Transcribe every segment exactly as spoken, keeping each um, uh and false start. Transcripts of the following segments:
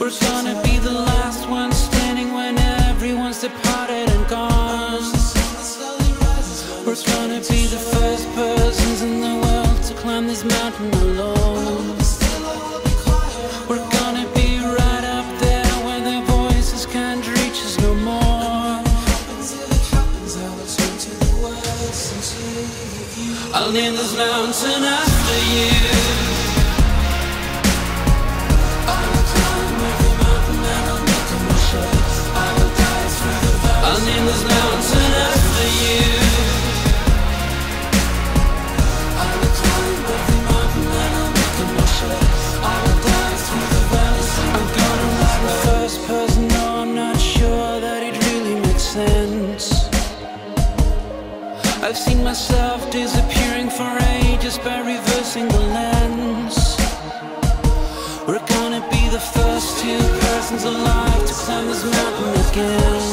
We're gonna be the last ones standing when everyone's departed and gone. We're gonna be the first persons in the world to climb this mountain alone. We're gonna be right up there where their voices can't reach us no more. I'll name this mountain after you. I'll name this mountain after you. I will climb every mountain and I'll make a motion. I will dive through the valleys. I'm gonna write in first person, no, I'm not sure that it really makes sense. I've seen myself disappearing for ages by reversing the lens. We're gonna be the first two persons alive to climb this mountain again.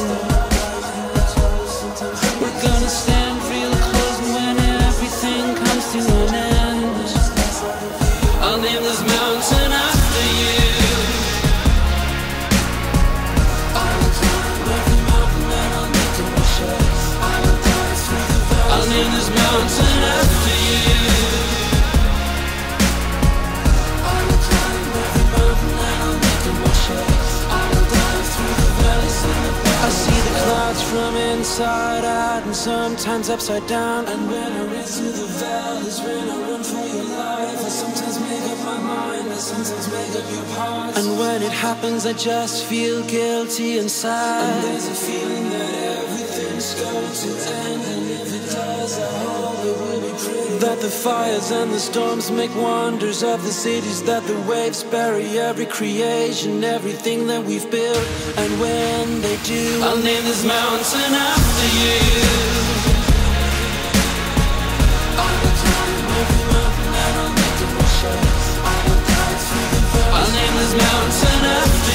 We're gonna stand real close when everything comes to an end. I'll name this mountain after you. I will climb every mountain and I'll make a motion. I will dive through the valleys. I'll name this mountain after you. I will climb every mountain and I'll make a motion. I will dive through the valleys and the valleys. I see the clouds from inside out and sometimes upside down. And when I race through the valleys, when I run for your life, I sometimes make up my mind, I sometimes make up your parts. And when it happens, I just feel guilty inside. And there's a feeling that everything's going to end. And if it does, I hope it will be pretty. That the fires and the storms make wonders of the cities, that the waves bury every creation, everything that we've built. And when they do, I'll name this mountain after you. I will climb every mountain and I'll make a motion. I will dive through the valleys. I'll name this mountain after you.